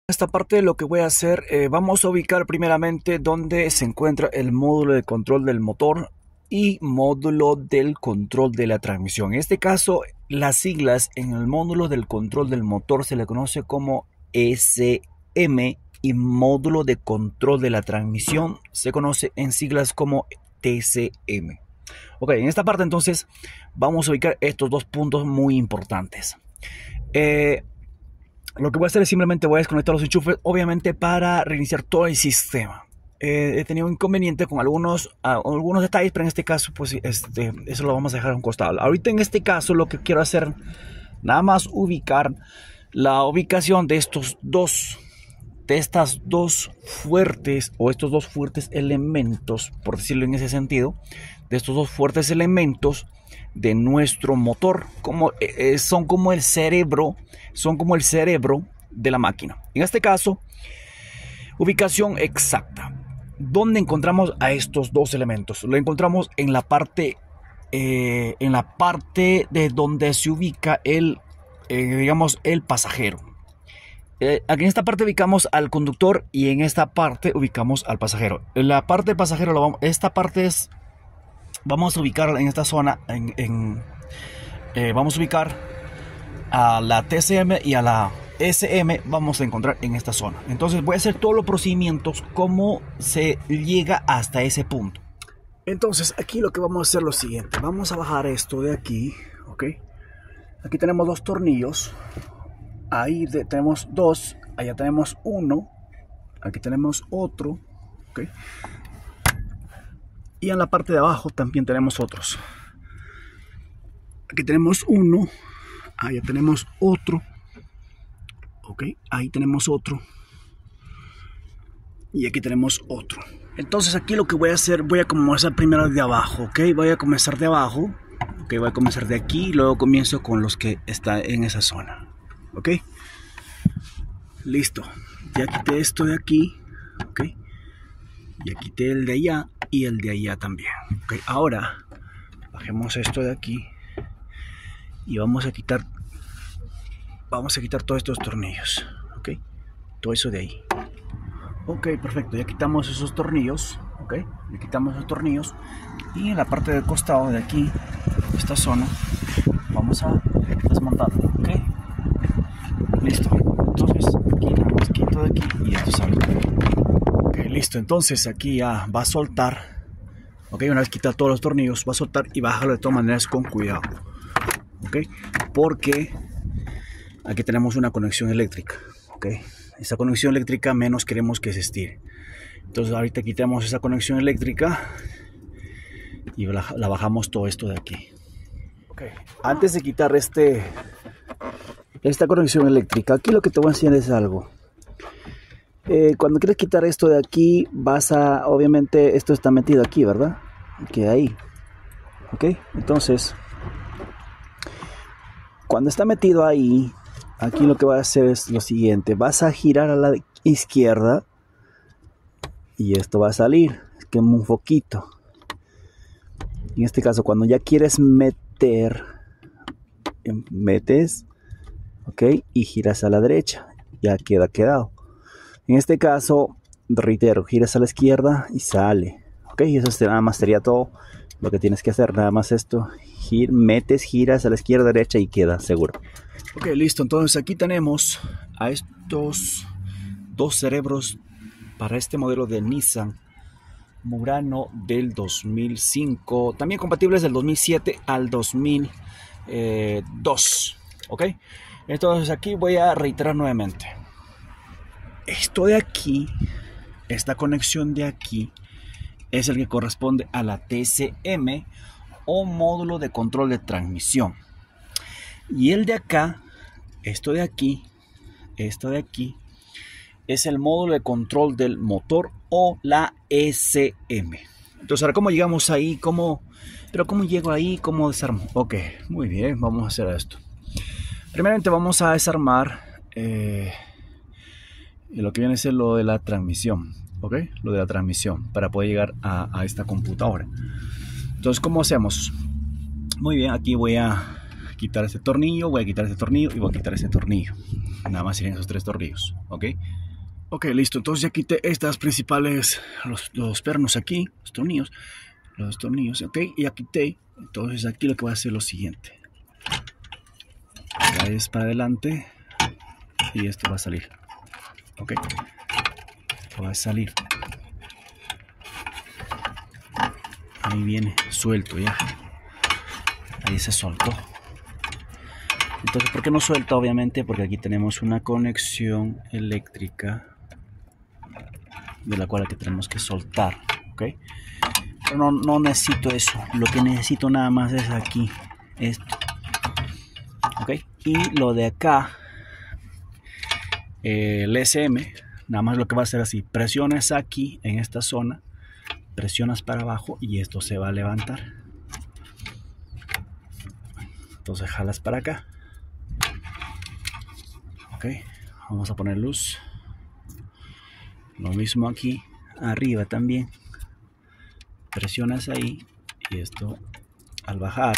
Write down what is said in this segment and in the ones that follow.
Esta parte lo que voy a hacer, vamos a ubicar primeramente donde se encuentra el módulo de control del motor y módulo del control de la transmisión. En este caso, las siglas en el módulo del control del motor se le conoce como SM y módulo de control de la transmisión se conoce en siglas como TCM. Ok, en esta parte entonces vamos a ubicar estos dos puntos muy importantes. Lo que voy a hacer es simplemente voy a desconectar los enchufes, obviamente para reiniciar todo el sistema. He tenido un inconveniente con algunos detalles, pero en este caso pues eso lo vamos a dejar a un costado. Ahorita en este caso lo que quiero hacer nada más ubicar la ubicación de estos dos fuertes elementos, por decirlo en ese sentido, de estos dos fuertes elementos de nuestro motor, son como el cerebro de la máquina. En este caso, ubicación exacta. ¿Dónde encontramos a estos dos elementos? Lo encontramos en la parte de donde se ubica el pasajero. Aquí en esta parte ubicamos al conductor y en esta parte ubicamos al pasajero. En la parte del pasajero, vamos a ubicar en esta zona, vamos a ubicar a la TCM y a la SM, vamos a encontrar en esta zona. Entonces voy a hacer todos los procedimientos cómo se llega hasta ese punto. Entonces aquí lo que vamos a hacer es lo siguiente. Vamos a bajar esto de aquí, ¿ok? Aquí tenemos dos tornillos. Ahí tenemos dos, allá tenemos uno, aquí tenemos otro, ¿ok? Y en la parte de abajo también tenemos otros. Aquí tenemos uno, allá tenemos otro, ¿ok? Ahí tenemos otro. Y aquí tenemos otro. Entonces aquí lo que voy a hacer, voy a comenzar primero de abajo, ¿ok? Voy a comenzar de abajo, ¿ok? Voy a comenzar de aquí y luego comienzo con los que están en esa zona. ¿Ok? Listo. Ya quité esto de aquí. ¿Ok? Ya quité el de allá y el de allá también. ¿Ok? Ahora bajemos esto de aquí y vamos a quitar todos estos tornillos. ¿Ok? Todo eso de ahí. Ok, perfecto. Ya quitamos esos tornillos. ¿Ok? Ya quitamos esos tornillos. Y en la parte del costado de aquí, esta zona, vamos a desmontarlo. ¿Ok? Listo, entonces aquí nada más quito de aquí y esto sale. Ok, listo, entonces aquí ya va a soltar. Ok, una vez quita todos los tornillos, va a soltar y bájalo de todas maneras con cuidado. Ok, porque aquí tenemos una conexión eléctrica. Ok, esa conexión eléctrica menos queremos que se estire. Entonces ahorita quitamos esa conexión eléctrica y la bajamos todo esto de aquí. Ok, antes de quitar esta conexión eléctrica, aquí lo que te voy a enseñar es algo. Cuando quieres quitar esto de aquí, obviamente esto está metido aquí, ¿verdad? Queda ahí. Ok, entonces cuando está metido ahí, aquí lo que vas a hacer es lo siguiente. Vas a girar a la izquierda y esto va a salir, es como un foquito. En este caso, cuando ya quieres metes, ok, y giras a la derecha, ya quedado. En este caso, reitero, giras a la izquierda y sale, ok, y eso nada más sería todo lo que tienes que hacer, nada más esto, giras a la izquierda, derecha y queda seguro. Ok, listo, entonces aquí tenemos a estos dos cerebros para este modelo de Nissan Murano del 2005, también compatibles del 2007 al 2002, ok. Entonces aquí voy a reiterar nuevamente. Esto de aquí, esta conexión de aquí, es el que corresponde a la TCM o módulo de control de transmisión. Y el de acá, esto de aquí, es el módulo de control del motor o la SM. Entonces ahora, ¿cómo llegamos ahí? ¿Cómo llego ahí? ¿Cómo desarmo? Ok, muy bien, vamos a hacer esto. Primeramente vamos a desarmar lo que viene a ser lo de la transmisión, ¿ok? Lo de la transmisión para poder llegar a esta computadora. Entonces, ¿cómo hacemos? Muy bien, aquí voy a quitar este tornillo, voy a quitar este tornillo y voy a quitar este tornillo. Nada más serían esos 3 tornillos, ¿ok? Ok, listo. Entonces ya quité estas principales, los pernos aquí, los tornillos, ok, y ya quité. Entonces aquí lo que voy a hacer es lo siguiente. Es para adelante y esto va a salir, ok, va a salir. Ahí viene suelto ya, ahí se soltó. Entonces, ¿por qué no suelta? Obviamente porque aquí tenemos una conexión eléctrica de la cual que tenemos que soltar, ok. Pero no necesito eso, lo que necesito nada más es aquí esto, ok. Y lo de acá, el SM, nada más lo que va a hacer así: presiones aquí en esta zona, presionas para abajo y esto se va a levantar. Entonces jalas para acá, ok. Vamos a poner luz, lo mismo aquí arriba también, presionas ahí y esto al bajar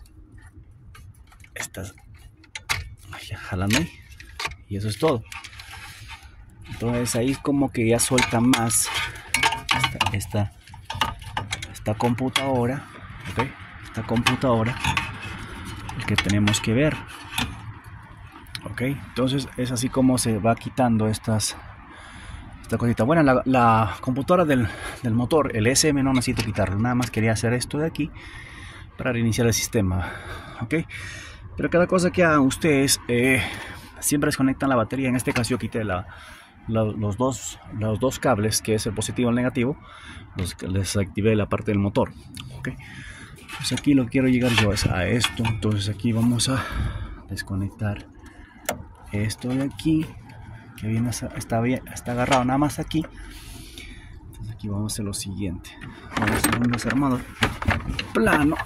estás jalando ahí y eso es todo. Entonces ahí como que ya suelta más esta computadora, ok, esta computadora que tenemos que ver, ok. Entonces es así como se va quitando esta cosita. Bueno, la computadora del motor, el SM, no necesito quitarlo, nada más quería hacer esto de aquí para reiniciar el sistema, ok. Pero cada cosa que hagan ustedes, siempre desconectan la batería. En este caso yo quité los dos cables, que es el positivo y el negativo, les activé la parte del motor, ok. Pues aquí lo que quiero llegar yo es a esto. Entonces aquí vamos a desconectar esto de aquí, que viene está agarrado nada más aquí. Entonces aquí vamos a hacer lo siguiente: vamos a hacer un desarmador plano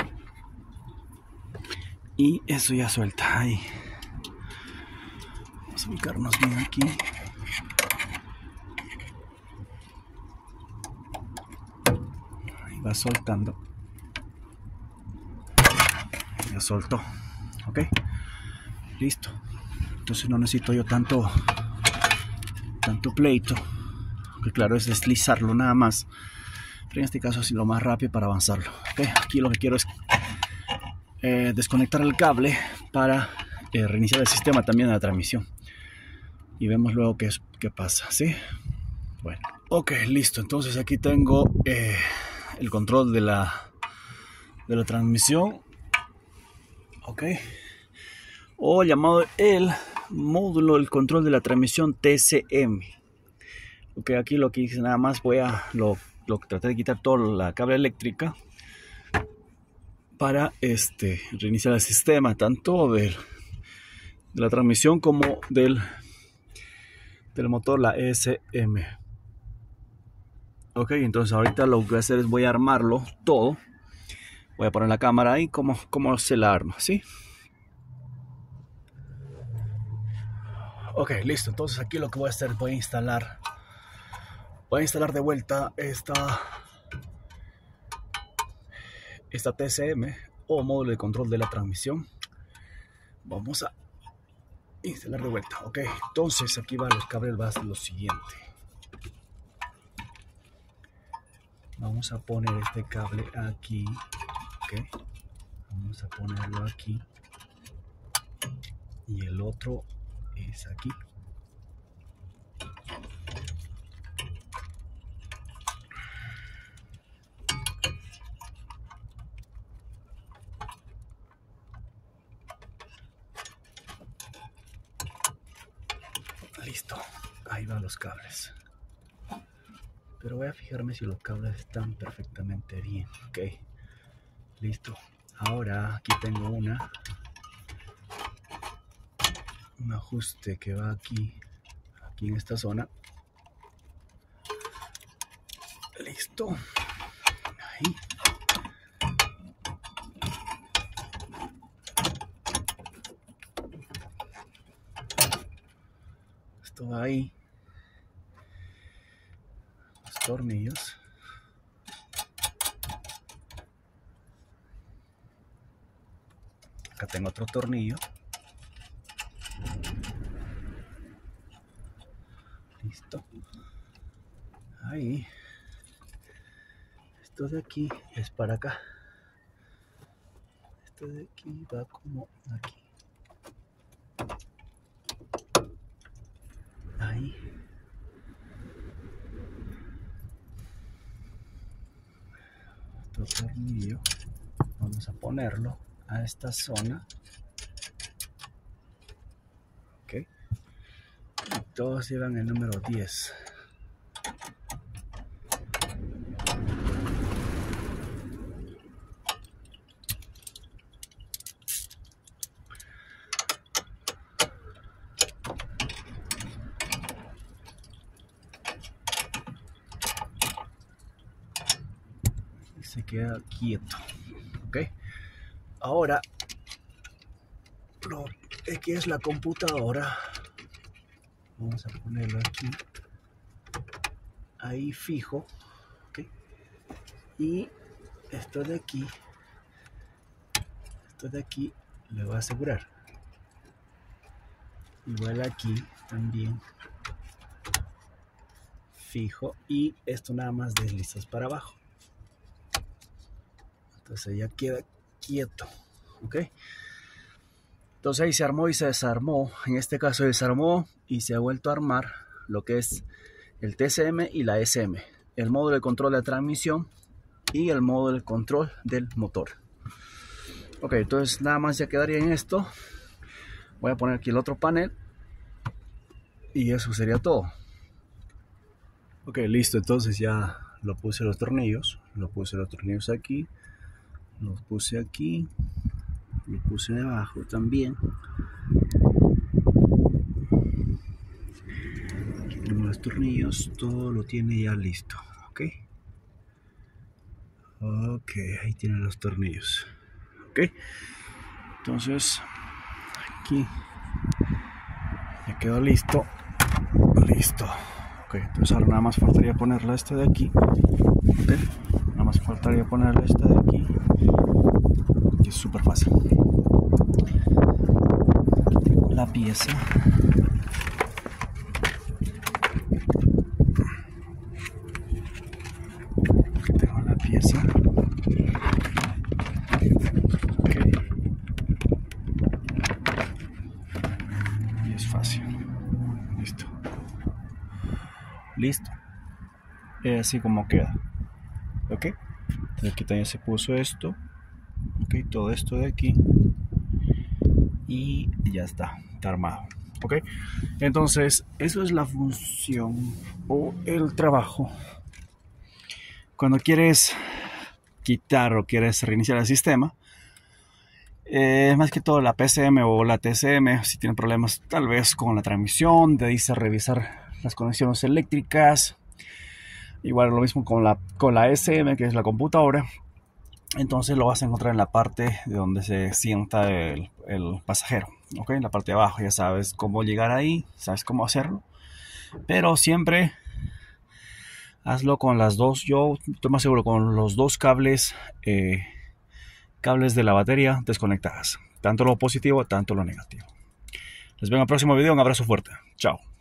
y eso ya suelta ahí. Vamos a ubicarnos bien aquí. Ahí va soltando, ya soltó, ok, listo. Entonces no necesito yo tanto pleito, que claro es deslizarlo nada más, pero en este caso así lo más rápido para avanzarlo, ok. Aquí lo que quiero es desconectar el cable para reiniciar el sistema también de la transmisión y vemos luego qué pasa, ¿sí? Bueno, ok, listo. Entonces aquí tengo el control de la transmisión, ok, o llamado el módulo del control de la transmisión TCM, ok. Aquí lo que hice, nada más traté de quitar toda la cable eléctrica para reiniciar el sistema, tanto de la transmisión como del motor, la SM, ok. Entonces ahorita lo que voy a hacer es voy a armarlo todo, voy a poner la cámara ahí como se la arma, ¿sí? Ok, listo. Entonces aquí lo que voy a hacer es voy a instalar de vuelta esta TCM o módulo de control de la transmisión. Vamos a instalar de vuelta, ok. Entonces aquí va los cables, va a ser lo siguiente: vamos a poner este cable aquí, ok, vamos a ponerlo aquí y el otro es aquí, listo. Ahí van los cables, pero voy a fijarme si los cables están perfectamente bien, ok, listo. Ahora aquí tengo un ajuste que va aquí en esta zona, listo, ahí. Esto va ahí, los tornillos, acá tengo otro tornillo. Listo. Ahí. Esto de aquí es para acá. Esto de aquí va como aquí. Ahí. Otro tornillo. Vamos a ponerlo a esta zona. Ok. Y todos llevan el número 10. Se queda quieto. Ok. Ahora lo que es la computadora, vamos a ponerlo aquí, ahí fijo. Ok. Y esto de aquí le voy a asegurar. Igual aquí también fijo, y esto nada más deslizas para abajo. Entonces ya queda quieto. Ok. Entonces ahí se armó y se desarmó. En este caso se desarmó y se ha vuelto a armar lo que es el TCM y la SM, el módulo de control de transmisión y el módulo de control del motor. Ok, entonces nada más ya quedaría en esto. Voy a poner aquí el otro panel y eso sería todo. Ok, listo. Entonces ya lo puse los tornillos. Lo puse los tornillos aquí. Los puse aquí. Lo puse debajo también. Aquí tenemos los tornillos. Todo lo tiene ya listo. Ok. Ok, ahí tienen los tornillos. Ok. Entonces aquí ya quedó listo. Listo. Ok, entonces ahora nada más faltaría ponerle este de aquí. Okay. Nada más faltaría ponerle este de aquí. Y es súper fácil. La pieza. Aquí tengo la pieza. Okay. Y es fácil. Listo. Listo. Es así como queda. Ok. Entonces aquí también se puso esto. Ok, todo esto de aquí. Y ya está armado. Ok. Entonces, eso es la función o el trabajo. Cuando quieres quitar o quieres reiniciar el sistema, más que todo la PCM o la TCM, si tienen problemas tal vez con la transmisión, te dice revisar las conexiones eléctricas. Igual lo mismo con la SM, que es la computadora. Entonces lo vas a encontrar en la parte de donde se sienta el pasajero. ¿Ok? En la parte de abajo ya sabes cómo llegar ahí, sabes cómo hacerlo. Pero siempre hazlo con las dos. Yo estoy más seguro con los dos cables de la batería desconectadas. Tanto lo positivo, tanto lo negativo. Les veo en el próximo video. Un abrazo fuerte. Chao.